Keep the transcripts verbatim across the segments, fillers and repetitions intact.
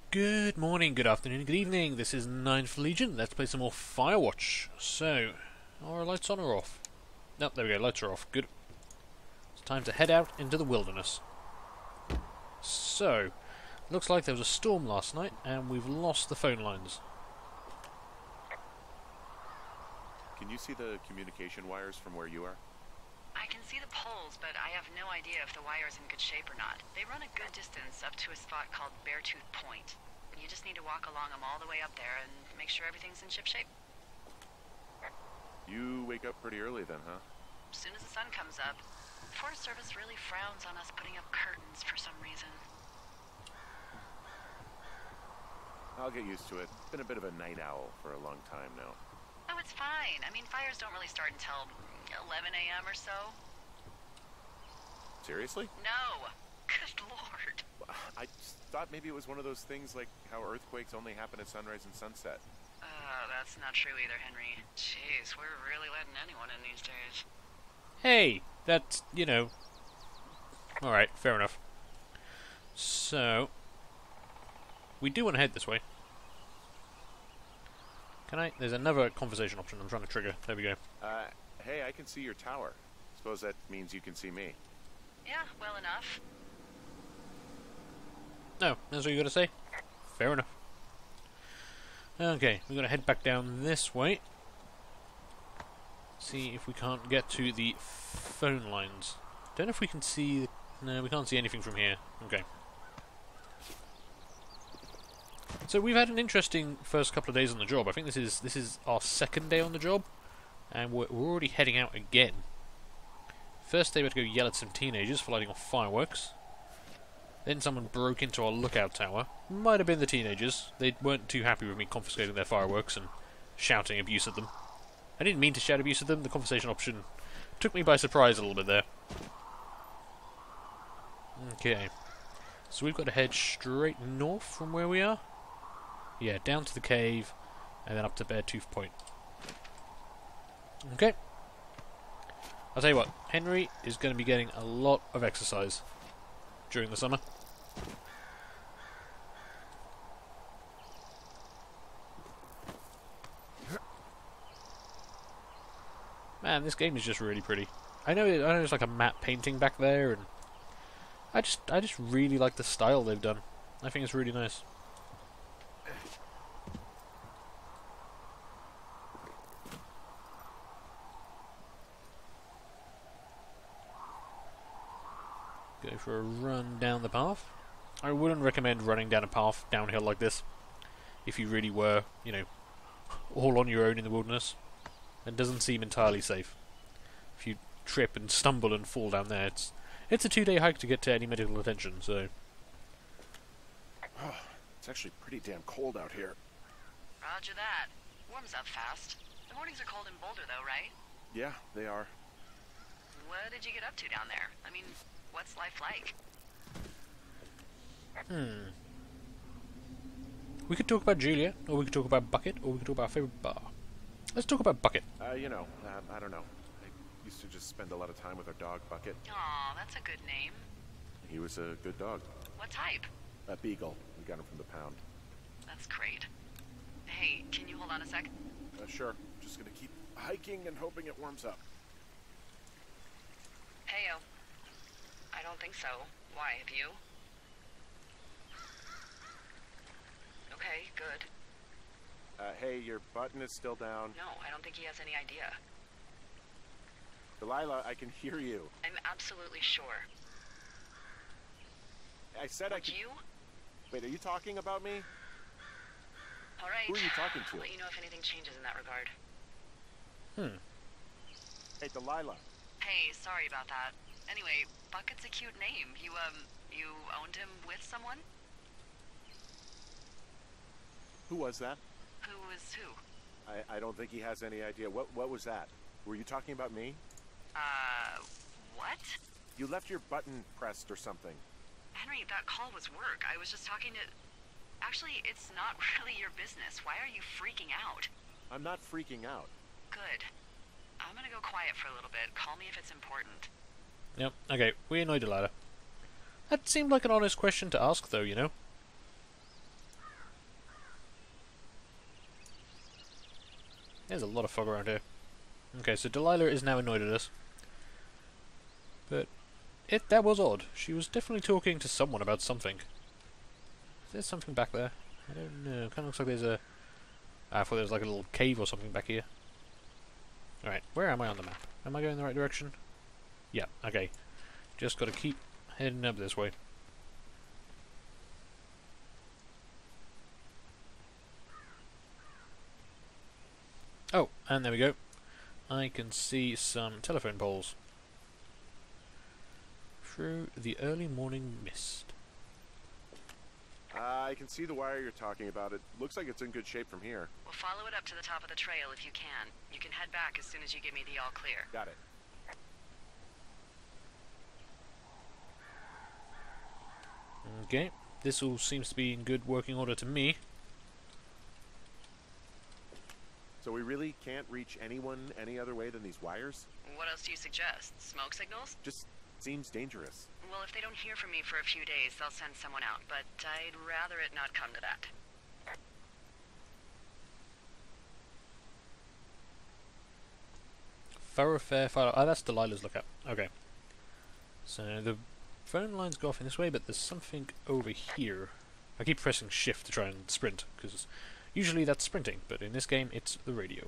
Good morning, good afternoon, good evening. This is Ninth Legion. Let's play some more Firewatch. So, are our lights on or off? Nope, there we go, lights are off. Good. It's time to head out into the wilderness. So, looks like there was a storm last night and we've lost the phone lines. Can you see the communication wires from where you are? I can see the poles, but I have no idea if the wire's in good shape or not. They run a good distance up to a spot called Beartooth Point. You just need to walk along them all the way up there and make sure everything's in ship shape. You wake up pretty early then, huh? As soon as the sun comes up, the Forest Service really frowns on us putting up curtains for some reason. I'll get used to it. Been a bit of a night owl for a long time now. Oh, it's fine. I mean, fires don't really start until eleven A M or so. Seriously? No. Good lord. I just thought maybe it was one of those things like how earthquakes only happen at sunrise and sunset. Uh, that's not true either, Henry. Jeez, we're really letting anyone in these days. Hey, that's, you know... Alright, fair enough. So... We do want to head this way. Can I? There's another conversation option I'm trying to trigger. There we go. Uh, hey, I can see your tower. Suppose that means you can see me. Yeah, well enough. No, that's what you got to say? Fair enough. Okay, we're going to head back down this way. See if we can't get to the phone lines. Don't know if we can see... No, we can't see anything from here. Okay. So we've had an interesting first couple of days on the job. I think this is this is our second day on the job, and we're, we're already heading out again. First day we had to go yell at some teenagers for lighting off fireworks. Then someone broke into our lookout tower. Might have been the teenagers. They weren't too happy with me confiscating their fireworks and shouting abuse at them. I didn't mean to shout abuse at them. The conversation option took me by surprise a little bit there. Okay. So we've got to head straight north from where we are. Yeah, down to the cave, and then up to Beartooth Point. Okay. I'll tell you what, Henry is going to be getting a lot of exercise during the summer. Man, this game is just really pretty. I know, it, I know there's like a matte painting back there, and I just, I just really like the style they've done. I think it's really nice. Go for a run down the path. I wouldn't recommend running down a path downhill like this if you really were, you know, all on your own in the wilderness. It doesn't seem entirely safe. If you trip and stumble and fall down there, it's it's a two-day hike to get to any medical attention, so... Oh, it's actually pretty damn cold out here. Roger that. Warms up fast. The mornings are cold in Boulder, though, right? Yeah, they are. What did you get up to down there? I mean, what's life like? Hmm. We could talk about Julia, or we could talk about Bucket, or we could talk about our favourite bar. Let's talk about Bucket. Uh, you know, uh, I don't know. I used to just spend a lot of time with our dog, Bucket. Aw, that's a good name. He was a good dog. What type? A beagle. We got him from the pound. That's great. Hey, can you hold on a sec? Uh, sure. Just gonna keep hiking and hoping it warms up. Heyo. I don't think so. Why, have you? Okay, good. Uh, hey, your button is still down. No, I don't think he has any idea. Delilah, I can hear you. I'm absolutely sure. I said Would I could... you? Wait, are you talking about me? All right. Who are you talking to? I'll let you know if anything changes in that regard. Hmm. Hey, Delilah. Hey, sorry about that. Anyway, Bucket's a cute name. You, um, you owned him with someone? Who was that? Who was who? I, I don't think he has any idea. What What was that? Were you talking about me? Uh, what? You left your button pressed or something. Henry, that call was work. I was just talking to... Actually, it's not really your business. Why are you freaking out? I'm not freaking out. Good. I'm gonna go quiet for a little bit. Call me if it's important. Yep, okay, we annoyed Delilah. That seemed like an honest question to ask, though, you know? There's a lot of fog around here. Okay, so Delilah is now annoyed at us. But it that was odd. She was definitely talking to someone about something. Is there something back there? I don't know. Kind of looks like there's a... I thought there was like a little cave or something back here. Alright, where am I on the map? Am I going in the right direction? Yeah, okay. Just gotta keep heading up this way. Oh, and there we go. I can see some telephone poles through the early morning mist. Uh, I can see the wire you're talking about. It looks like it's in good shape from here. We'll follow it up to the top of the trail if you can. You can head back as soon as you give me the all clear. Got it. Okay, this all seems to be in good working order to me. So we really can't reach anyone any other way than these wires? What else do you suggest? Smoke signals? Just seems dangerous. Well, if they don't hear from me for a few days, they'll send someone out, but I'd rather it not come to that. Thoroughfare file. Oh, that's Delilah's lookup. Okay. So the phone lines go off in this way, but there's something over here. I keep pressing shift to try and sprint, because usually that's sprinting, but in this game it's the radio.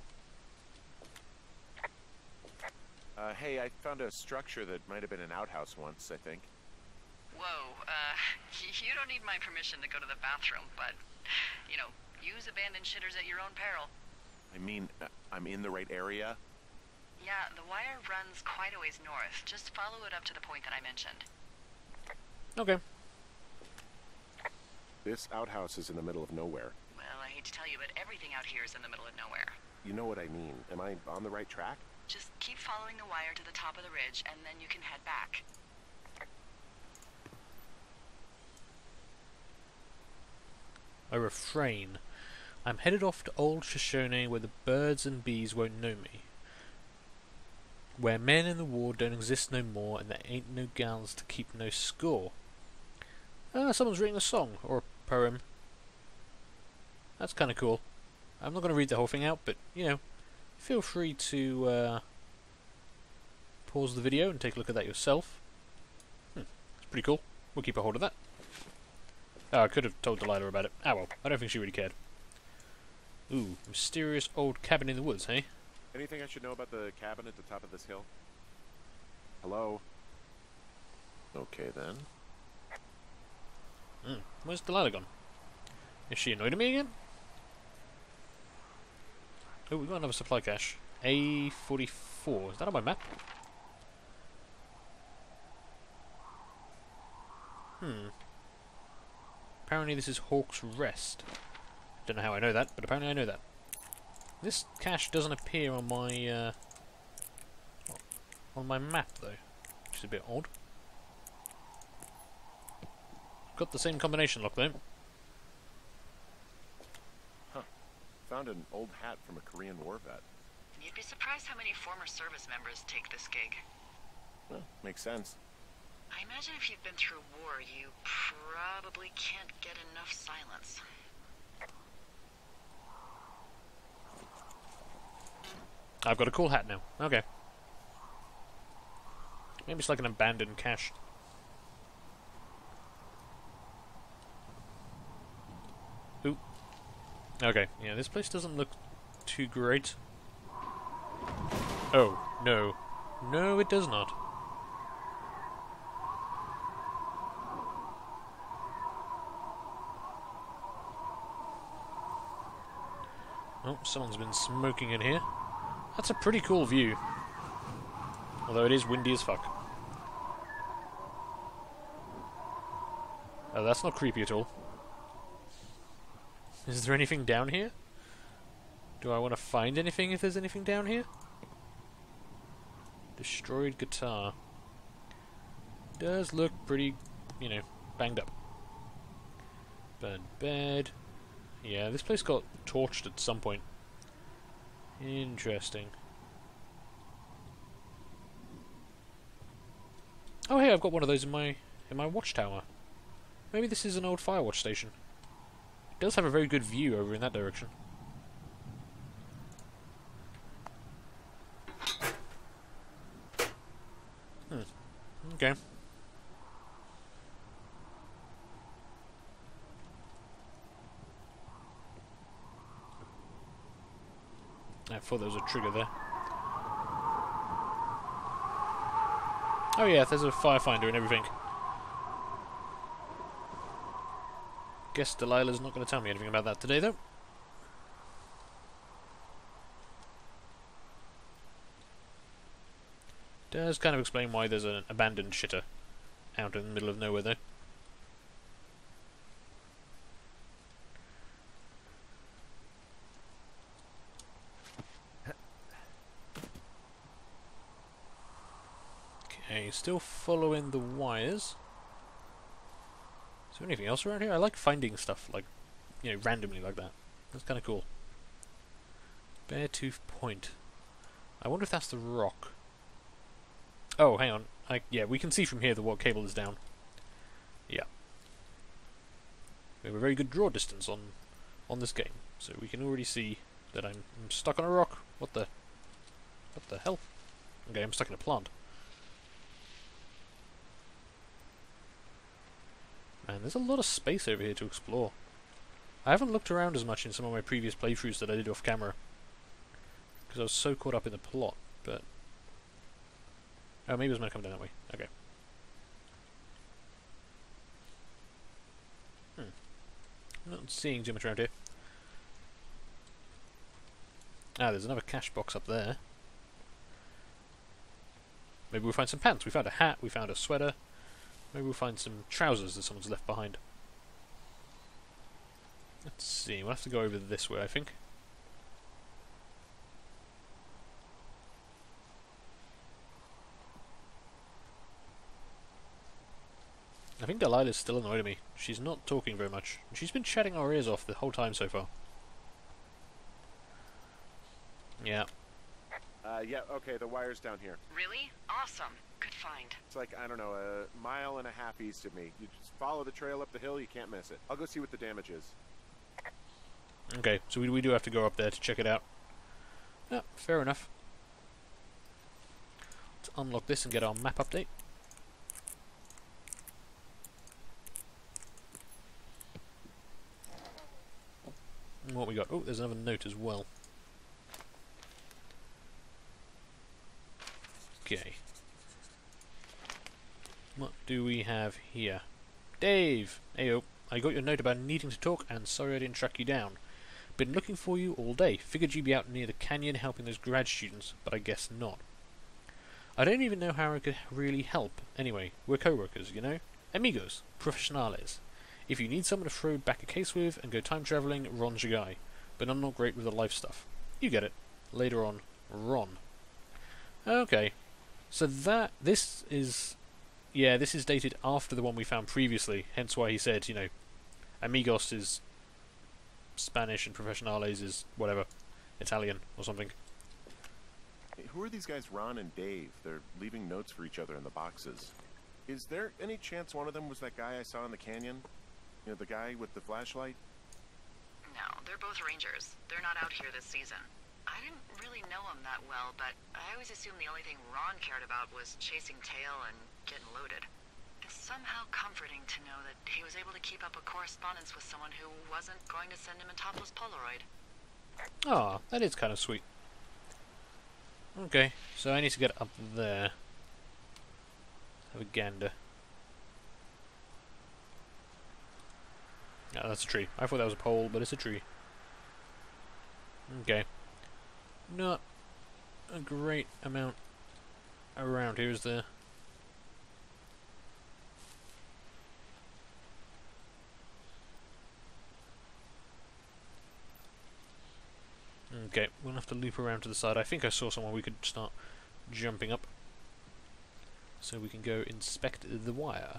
Uh, hey, I found a structure that might have been an outhouse once, I think. Whoa, uh, you don't need my permission to go to the bathroom, but, you know, use abandoned shitters at your own peril. I mean, uh, I'm in the right area? Yeah, the wire runs quite a ways north. Just follow it up to the point that I mentioned. Okay. This outhouse is in the middle of nowhere. Well, I hate to tell you, but everything out here is in the middle of nowhere. You know what I mean. Am I on the right track? Just keep following the wire to the top of the ridge, and then you can head back. A refrain. I'm headed off to old Shoshone where the birds and bees won't know me. Where men in the war don't exist no more, and there ain't no gals to keep no score. Ah, someone's written a song, or a poem. That's kind of cool. I'm not going to read the whole thing out, but, you know, feel free to uh, pause the video and take a look at that yourself. Hmm, it's pretty cool. We'll keep a hold of that. Oh, I could have told Delilah about it. Ah well, I don't think she really cared. Ooh, mysterious old cabin in the woods, hey? Anything I should know about the cabin at the top of this hill? Hello? Okay, then. Hmm, where's Delilah gone? Is she annoyed at me again? Oh, we've got another supply cache. A forty-four. Is that on my map? Hmm. Apparently this is Hawk's Rest. Don't know how I know that, but apparently I know that. This cache doesn't appear on my uh, on my map though, which is a bit odd. Got the same combination lock though. Huh. Found an old hat from a Korean War vet. You'd be surprised how many former service members take this gig. Well, makes sense. I imagine if you've been through war, you probably can't get enough silence. I've got a cool hat now. Okay. Maybe it's like an abandoned cache. Ooh. Okay, yeah, this place doesn't look too great. Oh, no. No, it does not. Oh, someone's been smoking in here. That's a pretty cool view. Although it is windy as fuck. Oh, that's not creepy at all. Is there anything down here? Do I want to find anything if there's anything down here? Destroyed guitar. Does look pretty, you know, banged up. Burned bed. Yeah, this place got torched at some point. Interesting. Oh hey, I've got one of those in my in my watchtower. Maybe this is an old Firewatch station. It does have a very good view over in that direction. Okay. I thought there was a trigger there. Oh yeah, there's a firefinder and everything. Guess Delilah's not going to tell me anything about that today, though. Does kind of explain why there's an abandoned shitter out in the middle of nowhere, though. Okay, still following the wires. Is there anything else around here? I like finding stuff, like, you know, randomly like that. That's kind of cool. Beartooth Point. I wonder if that's the rock. Oh, hang on. I, yeah, we can see from here that what cable is down. Yeah. We have a very good draw distance on on this game, so we can already see that I'm, I'm stuck on a rock. What the... What the hell? Okay, I'm stuck in a plant. Man, there's a lot of space over here to explore. I haven't looked around as much in some of my previous playthroughs that I did off camera, because I was so caught up in the plot, but... Oh, maybe it was meant to come down that way. Okay. Hmm. I'm not seeing too much around here. Ah, there's another cache box up there. Maybe we'll find some pants. We found a hat, we found a sweater. Maybe we'll find some trousers that someone's left behind. Let's see, we'll have to go over this way, I think. I think Delilah's still annoyed at me. She's not talking very much. She's been chatting our ears off the whole time so far. Yeah. Uh, yeah, okay, the wire's down here. Really? Awesome. Good find. It's like, I don't know, a mile and a half east of me. You just follow the trail up the hill, you can't miss it. I'll go see what the damage is. Okay, so we, we do have to go up there to check it out. Yeah, fair enough. Let's unlock this and get our map update. And what we got? Oh, there's another note as well. Okay. What do we have here? Dave! Ayo, I got your note about needing to talk, and sorry I didn't track you down. Been looking for you all day. Figured you'd be out near the canyon helping those grad students, but I guess not. I don't even know how I could really help. Anyway, we're co-workers, you know? Amigos. Professionales. If you need someone to throw back a case with and go time travelling, Ron's your guy. But I'm not great with the life stuff. You get it. Later on, Ron. Okay. So that... This is... Yeah, this is dated after the one we found previously, hence why he said, you know, Amigos is Spanish and Professionales is whatever, Italian or something. Hey, who are these guys, Ron and Dave? They're leaving notes for each other in the boxes. Is there any chance one of them was that guy I saw in the canyon? You know, the guy with the flashlight? No, they're both rangers. They're not out here this season. I didn't really know him that well, but I always assumed the only thing Ron cared about was chasing tail and getting loaded. It's somehow comforting to know that he was able to keep up a correspondence with someone who wasn't going to send him a topless Polaroid. Ah, that is kind of sweet. Okay, so I need to get up there. Have a gander. Ah, that's a tree. I thought that was a pole, but it's a tree. Okay. Not a great amount around here, is there? Okay, we'll have to loop around to the side. I think I saw somewhere we could start jumping up. So we can go inspect the wire.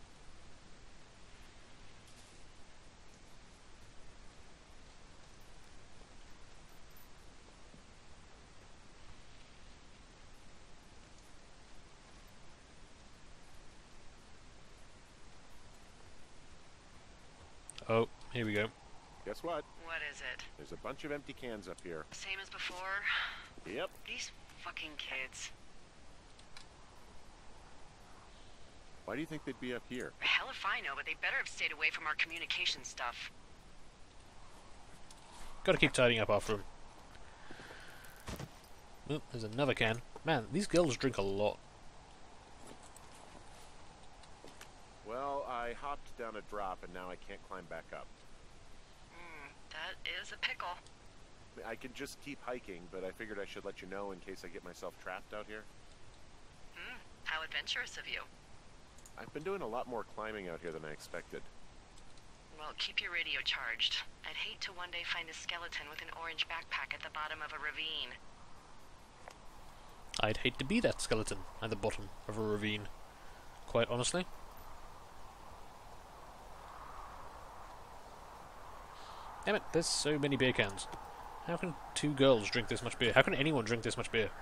Oh, here we go. Guess what? What is it? There's a bunch of empty cans up here. Same as before? Yep. These fucking kids. Why do you think they'd be up here? Hell if I know, but they better have stayed away from our communication stuff. Gotta keep tidying up after him. Oh, there's another can. Man, these girls drink a lot. Well, I hopped down a drop and now I can't climb back up. Hmm, that is a pickle. I could just keep hiking, but I figured I should let you know in case I get myself trapped out here. Hmm, how adventurous of you. I've been doing a lot more climbing out here than I expected. Well, keep your radio charged. I'd hate to one day find a skeleton with an orange backpack at the bottom of a ravine. I'd hate to be that skeleton at the bottom of a ravine, quite honestly. Damn it, there's so many beer cans. How can two girls drink this much beer? How can anyone drink this much beer?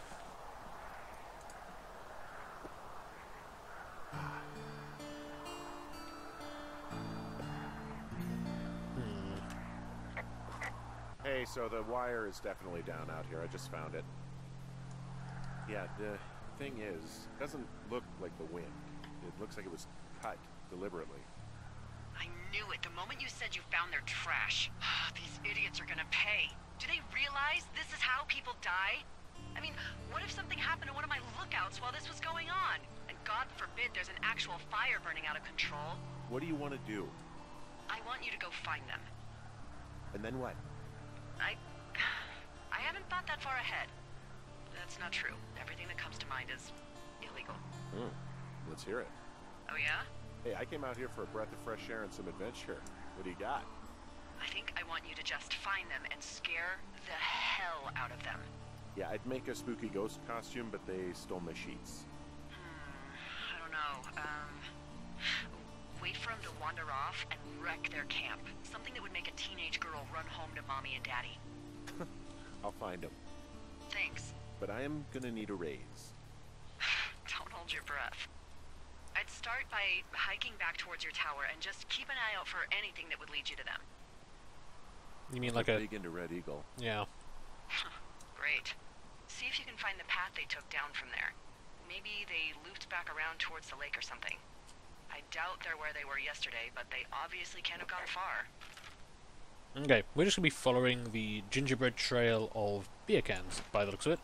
Hey, so the wire is definitely down out here. I just found it. Yeah, the thing is, it doesn't look like the wind. It looks like it was cut deliberately. I knew it the moment you said you found their trash. These idiots are gonna pay. Do they realize this is how people die? I mean, what if something happened to one of my lookouts while this was going on? And God forbid there's an actual fire burning out of control. What do you want to do? I want you to go find them. And then what? I... I haven't thought that far ahead. That's not true. Everything that comes to mind is illegal. Hmm. Let's hear it. Oh yeah? Hey, I came out here for a breath of fresh air and some adventure. What do you got? I think I want you to just find them and scare the hell out of them. Yeah, I'd make a spooky ghost costume, but they stole my sheets. Hmm, I don't know. Um, wait for them to wander off and wreck their camp. Something that would make a teenage girl run home to mommy and daddy. I'll find them. Thanks. But I am gonna need a raise. Don't hold your breath. I'd start by hiking back towards your tower and just keep an eye out for anything that would lead you to them. You mean like I'm a... big into Red Eagle. Yeah. Great. See if you can find the path they took down from there. Maybe they looped back around towards the lake or something. I doubt they're where they were yesterday, but they obviously can't have gone far. Okay, we're just going to be following the gingerbread trail of beer cans, by the looks of it.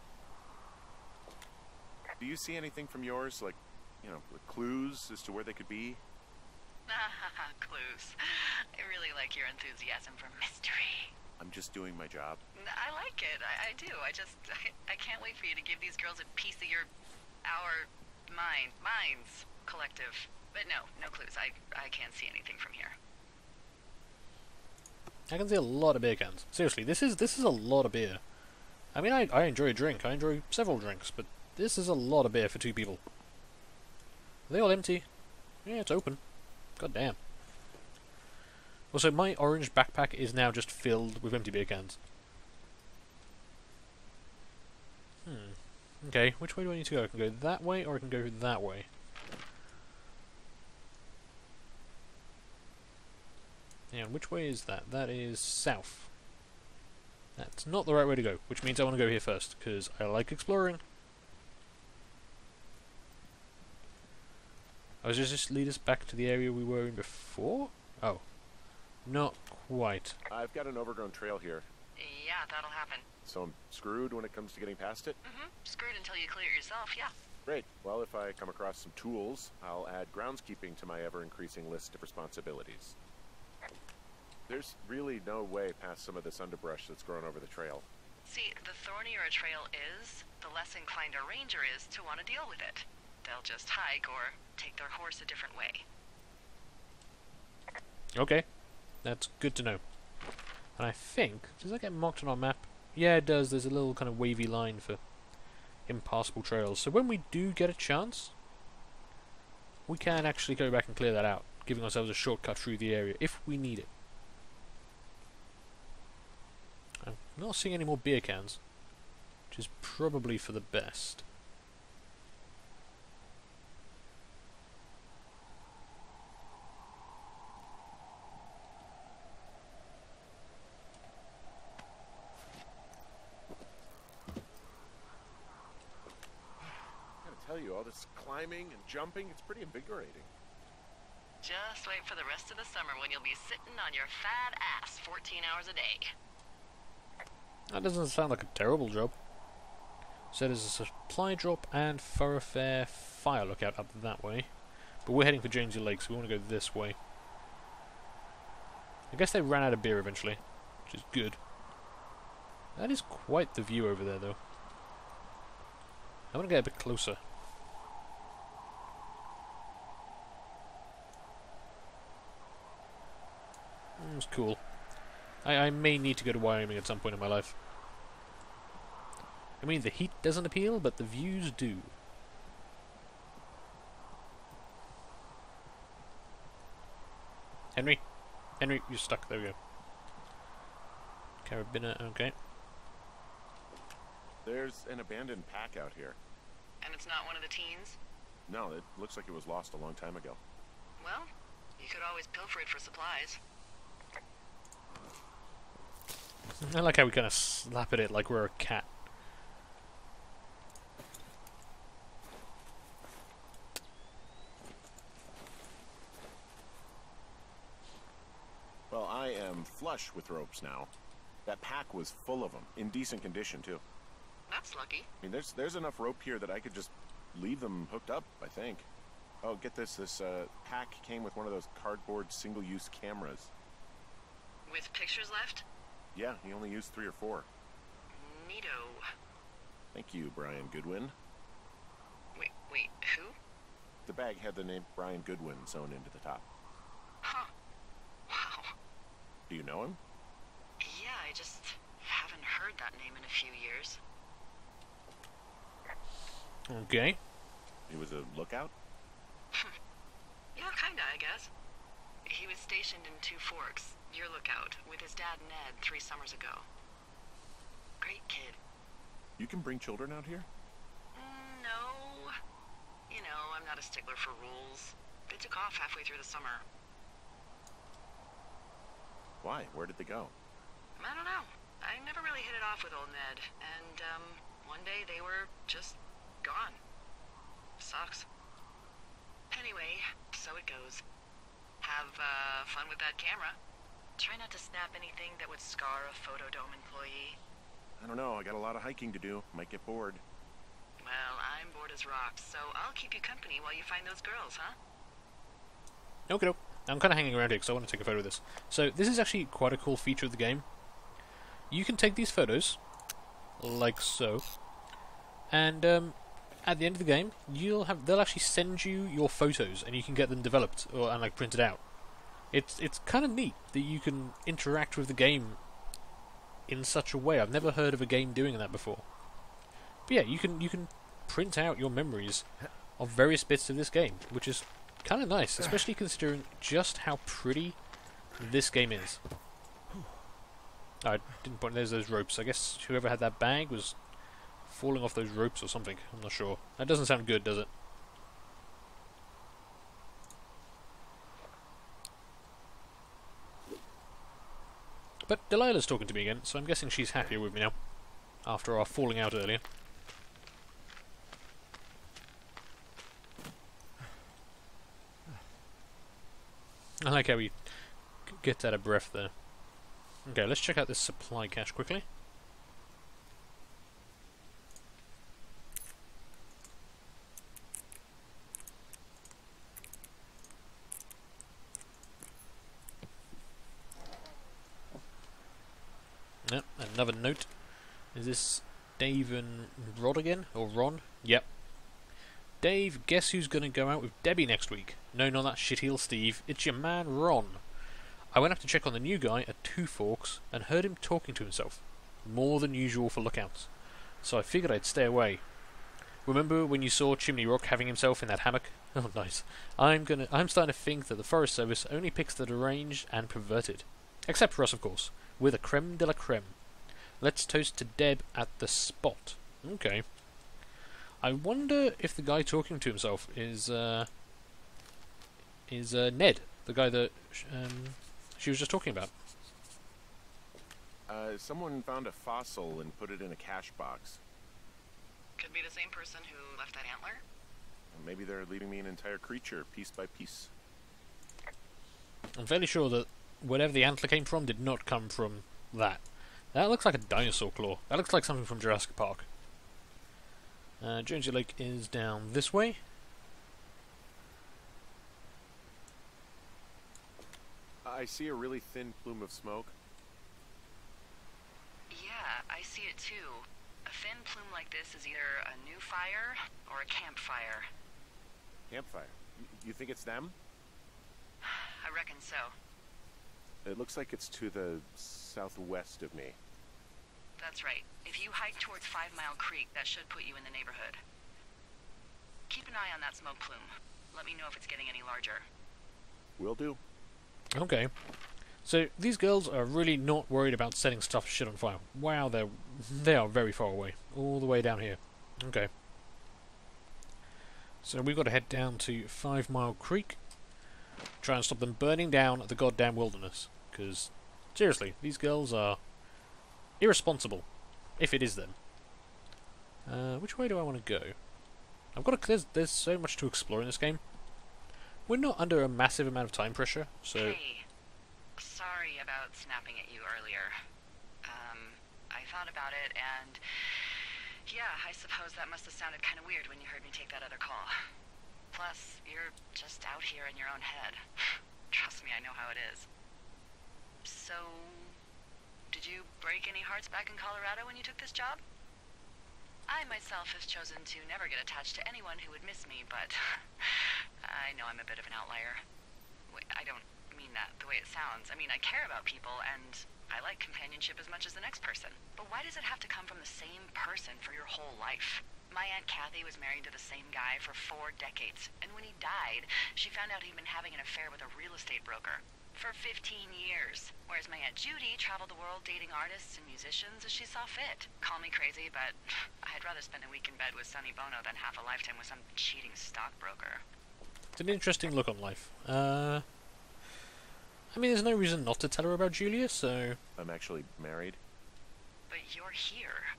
Do you see anything from yours? Like, you know, clues as to where they could be? Clues. I really like your enthusiasm for mystery. I'm just doing my job. I like it. I, I do. I just... I, I can't wait for you to give these girls a piece of your... our... mind. Minds. Collective. But no, no clues. I, I can't see anything from here. I can see a lot of beer cans. Seriously, this is this is a lot of beer. I mean, I, I enjoy a drink. I enjoy several drinks, but this is a lot of beer for two people. Are they all empty? Yeah, it's open. God damn. Also, my orange backpack is now just filled with empty beer cans. Hmm. Okay, which way do I need to go? I can go that way, or I can go that way. And which way is that? That is south. That's not the right way to go, which means I want to go here first, because I like exploring. Oh, does this just lead us back to the area we were in before? Oh. Not quite. I've got an overgrown trail here, Yeah, that'll happen. so I'm screwed when it comes to getting past it. Mm-hmm. Screwed until you clear it yourself, yeah. Great. Well, if I come across some tools, I'll add groundskeeping to my ever-increasing list of responsibilities. There's really no way past some of this underbrush that's grown over the trail. See, the thornier a trail is, the less inclined a ranger is to want to deal with it. They'll just hike or take their horse a different way. Okay. That's good to know. And I think... Does that get marked on our map? Yeah, it does. There's a little kind of wavy line for impassable trails. So when we do get a chance, we can actually go back and clear that out, giving ourselves a shortcut through the area if we need it. I'm not seeing any more beer cans, which is probably for the best. I gotta tell you, all this climbing and jumping, it's pretty invigorating. Just wait for the rest of the summer when you'll be sitting on your fat ass fourteen hours a day. That doesn't sound like a terrible job. So there's a supply drop and thoroughfare fire lookout up that way. But we're heading for Jamesy Lake, so we want to go this way. I guess they ran out of beer eventually, which is good. That is quite the view over there, though. I want to get a bit closer. Mm, it's cool. I, I may need to go to Wyoming at some point in my life. I mean, the heat doesn't appeal, but the views do. Henry? Henry, you're stuck. There we go. Carabiner, okay. There's an abandoned pack out here. And it's not one of the teens? No, it looks like it was lost a long time ago. Well, you could always pilfer it for supplies. I like how we kind of slap at it like we're a cat. Well, I am flush with ropes now. That pack was full of them, in decent condition too. That's lucky. I mean, there's there's enough rope here that I could just leave them hooked up, I think. Oh, get this, this uh, pack came with one of those cardboard single-use cameras. With pictures left? Yeah, he only used three or four. Neato. Thank you, Brian Goodwin. Wait, wait, who? The bag had the name Brian Goodwin sewn into the top. Huh. Wow. Do you know him? Yeah, I just haven't heard that name in a few years. Okay. He was a lookout? Yeah, kinda, I guess. He was stationed in Two Forks, your lookout, with his dad Ned three summers ago. Great kid. You can bring children out here? Mm, no. You know, I'm not a stickler for rules. They took off halfway through the summer. Why? Where did they go? I don't know. I never really hit it off with old Ned, and, um, one day they were just gone. Sucks. Anyway, so it goes. Have, uh, fun with that camera. Try not to snap anything that would scar a Photodome employee. I don't know, I got a lot of hiking to do. Might get bored. Well, I'm bored as rocks, so I'll keep you company while you find those girls, huh? Okay, I'm kind of hanging around here because I want to take a photo of this. So this is actually quite a cool feature of the game. You can take these photos, like so, and um, at the end of the game, you'll have they'll actually send you your photos, and you can get them developed or and like printed out. It's it's kind of neat that you can interact with the game in such a way. I've never heard of a game doing that before. But yeah, you can you can print out your memories of various bits of this game, which is kind of nice, especially considering just how pretty this game is. Oh, I didn't point. There's those ropes. I guess whoever had that bag was falling off those ropes or something. I'm not sure. That doesn't sound good, does it? But Delilah's talking to me again, so I'm guessing she's happier with me now, after our falling out earlier. I like how he gets out of breath there. Okay, let's check out this supply cache quickly. Yep, another note. Is this Dave and Rod again? Or Ron? Yep. Dave, guess who's going to go out with Debbie next week? No, not that shitheel Steve. It's your man Ron. I went up to check on the new guy at Two Forks and heard him talking to himself. More than usual for lookouts. So I figured I'd stay away. Remember when you saw Chimney Rock having himself in that hammock? Oh, nice. I'm gonna. I'm starting to think that the Forest Service only picks the deranged and perverted. Except for us, of course. We're the creme de la creme. Let's toast to Deb at the spot. Okay. I wonder if the guy talking to himself is, uh... is, uh, Ned. The guy that, um... she was just talking about. Uh, someone found a fossil and put it in a cache box. Could be the same person who left that antler. Maybe they're leaving me an entire creature, piece by piece. I'm fairly sure that whatever the antler came from did not come from that. That looks like a dinosaur claw. That looks like something from Jurassic Park. Uh, Jonesy Lake is down this way. I see a really thin plume of smoke. Yeah, I see it too. A thin plume like this is either a new fire or a campfire. Campfire. Y you think it's them? I reckon so. It looks like it's to the southwest of me. That's right. If you hike towards Five Mile Creek, that should put you in the neighborhood. Keep an eye on that smoke plume. Let me know if it's getting any larger. Will do. Okay. So these girls are really not worried about setting stuff shit on fire. Wow, they're they are very far away. All the way down here. Okay. So we've got to head down to Five Mile Creek. Try and stop them burning down the goddamn wilderness. Because, seriously, these girls are irresponsible. If it is them. Uh, which way do I want to go? I've got to, there's, there's so much to explore in this game. We're not under a massive amount of time pressure, so... Hey, sorry about snapping at you earlier. Um, I thought about it, and... yeah, I suppose that must have sounded kind of weird when you heard me take that other call. Plus, you're just out here in your own head. Trust me, I know how it is. So... did you break any hearts back in Colorado when you took this job? I myself have chosen to never get attached to anyone who would miss me, but I know I'm a bit of an outlier. Wait, I don't mean that the way it sounds. I mean, I care about people, and I like companionship as much as the next person. But why does it have to come from the same person for your whole life? My Aunt Kathy was married to the same guy for four decades, and when he died, she found out he'd been having an affair with a real estate broker. For fifteen years. Whereas my Aunt Judy traveled the world dating artists and musicians as she saw fit. Call me crazy, but I'd rather spend a week in bed with Sonny Bono than half a lifetime with some cheating stockbroker. It's an interesting look on life. Uh, I mean, there's no reason not to tell her about Julia, so... I'm actually married. But you're here.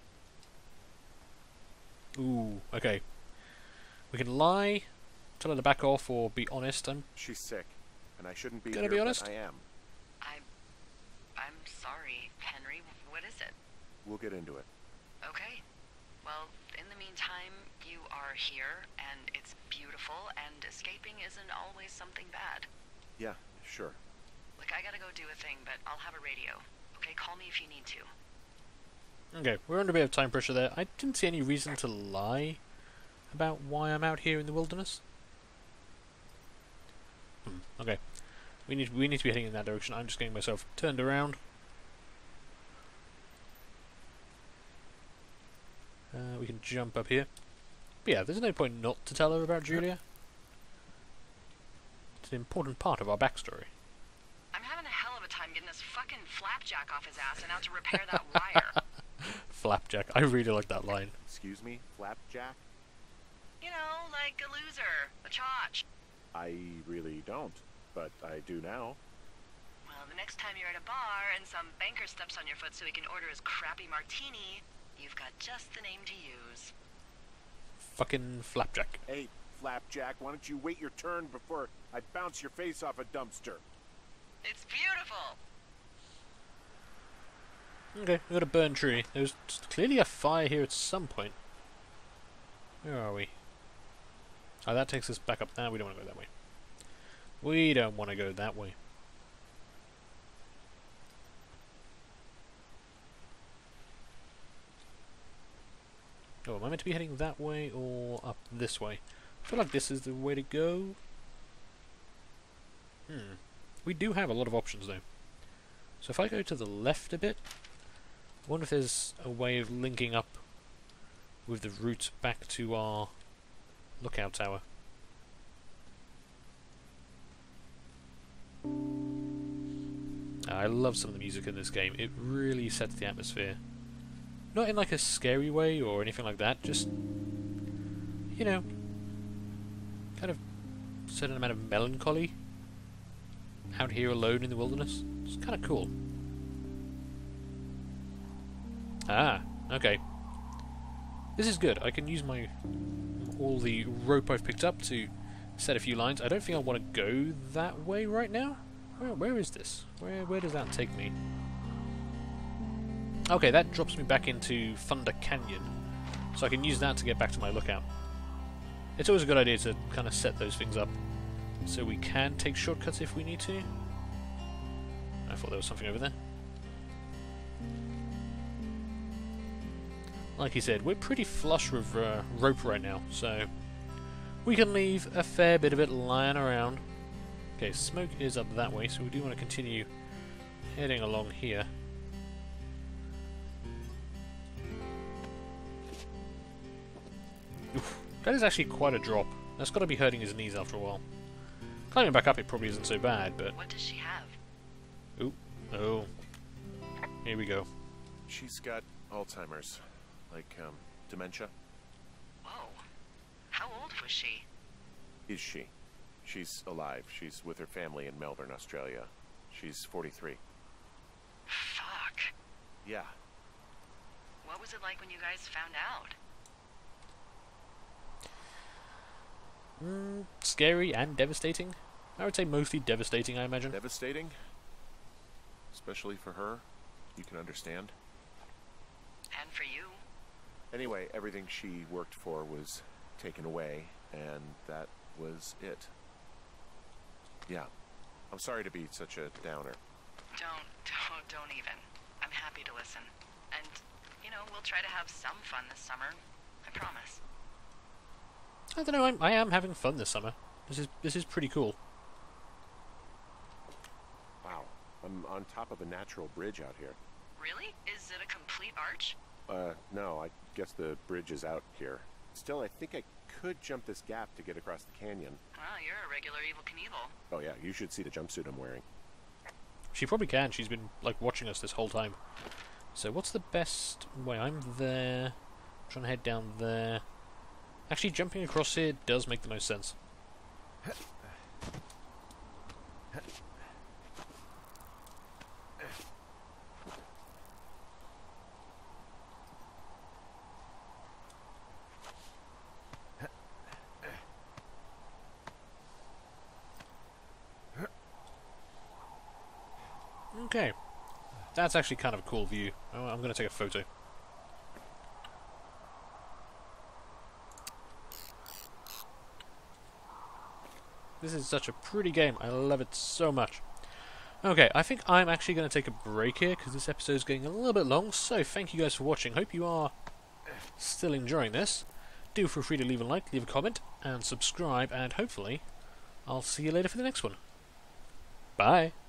Ooh, okay. We can lie, tell her to back off, or be honest. I'm She's sick, and I shouldn't be Gonna here, be honest? but I am. I'm... I'm sorry, Henry. What is it? We'll get into it. Okay. Well, in the meantime, you are here, and it's beautiful, and escaping isn't always something bad. Yeah, sure. Look, I gotta go do a thing, but I'll have a radio. Okay, call me if you need to. Okay, we're under a bit of time pressure there. I didn't see any reason to lie about why I'm out here in the wilderness. Hmm, okay. We need we need to be heading in that direction. I'm just getting myself turned around. Uh, we can jump up here. But yeah, there's no point not to tell her about Julia. It's an important part of our backstory. I'm having a hell of a time getting this fucking flapjack off his ass and out to repair that wire. Flapjack. I really like that line. Excuse me, Flapjack? You know, like a loser, a chotch. I really don't, but I do now. Well, the next time you're at a bar and some banker steps on your foot so he can order his crappy martini, you've got just the name to use. Fucking Flapjack. Hey, Flapjack, why don't you wait your turn before I bounce your face off a dumpster? It's beautiful. Okay, we got a burn tree. There's clearly a fire here at some point. Where are we? Oh, that takes us back up. Now we don't want to go that way. We don't want to go that way. Oh, am I meant to be heading that way or up this way? I feel like this is the way to go. Hmm. We do have a lot of options though. So if I go to the left a bit, I wonder if there's a way of linking up with the route back to our lookout tower. I love some of the music in this game. It really sets the atmosphere. Not in like a scary way or anything like that, just, you know, kind of certain amount of melancholy out here alone in the wilderness. It's kind of cool. Ah, okay. This is good. I can use my all the rope I've picked up to set a few lines. I don't think I want to go that way right now. Where, where is this? Where, where does that take me? Okay, that drops me back into Thunder Canyon, so I can use that to get back to my lookout. It's always a good idea to kind of set those things up so we can take shortcuts if we need to. I thought there was something over there. Like he said, we're pretty flush with uh, rope right now, so we can leave a fair bit of it lying around. Okay, smoke is up that way, so we do want to continue heading along here. Oof, that is actually quite a drop. That's got to be hurting his knees after a while. Climbing back up it probably isn't so bad, but... What does she have? Ooh, oh. Here we go. She's got Alzheimer's. Like, um, dementia. Whoa. How old was she? Is she? She's alive. She's with her family in Melbourne, Australia. She's forty-three. Fuck. Yeah. What was it like when you guys found out? Mm, scary and devastating. I would say mostly devastating, I imagine. Devastating? Especially for her. You can understand. And for you? Anyway, everything she worked for was taken away, and that was it. Yeah. I'm sorry to be such a downer. Don't, don't, don't even. I'm happy to listen. And, you know, we'll try to have some fun this summer. I promise. I don't know, I'm, I am having fun this summer. This is this is pretty cool. Wow. I'm on top of a natural bridge out here. Really? Is it a complete arch? Uh, no, I guess the bridge is out here. Still, I think I could jump this gap to get across the canyon. Well, you're a regular Evel Knievel. Oh yeah, you should see the jumpsuit I'm wearing. She probably can. She's been, like, watching us this whole time. So what's the best way? I'm there. I'm trying to head down there. Actually, jumping across here does make the most sense. Okay. That's actually kind of a cool view. Oh, I'm going to take a photo. This is such a pretty game. I love it so much. Okay, I think I'm actually going to take a break here because this episode is getting a little bit long. So thank you guys for watching. Hope you are still enjoying this. Do feel free to leave a like, leave a comment, and subscribe. And hopefully, I'll see you later for the next one. Bye.